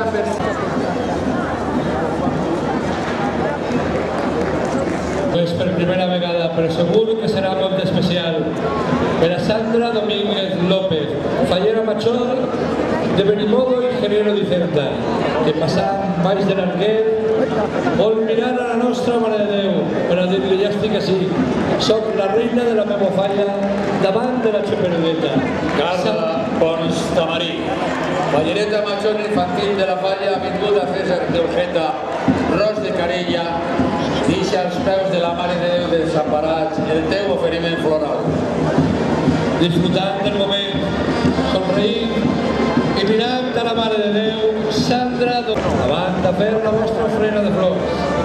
Pues per primera vegada, però segur que serà molt especial, per a Sandra Domínguez López, fallera major de Benimodo i ingeniero d'Icenta, que passant baix de l'Arguer vol mirar a la nostra Mare de Déu, però dir-li ja estic així, soc la reina de la meva falla davant de la xeperudeta. Carla Pons Tamarí, fallereta major infantil de la falla, avinguda César Teujeta, Ros de Carella, deixa als peus de la Mare de Déu desemparats el teu oferiment floral. Disfrutant del moment, somrient i mirant a la Mare de Déu, Sandra, davant de fer la vostra ofrena de flors.